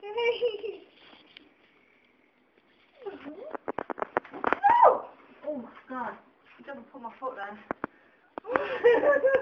No! Oh my god. I don't put my foot there.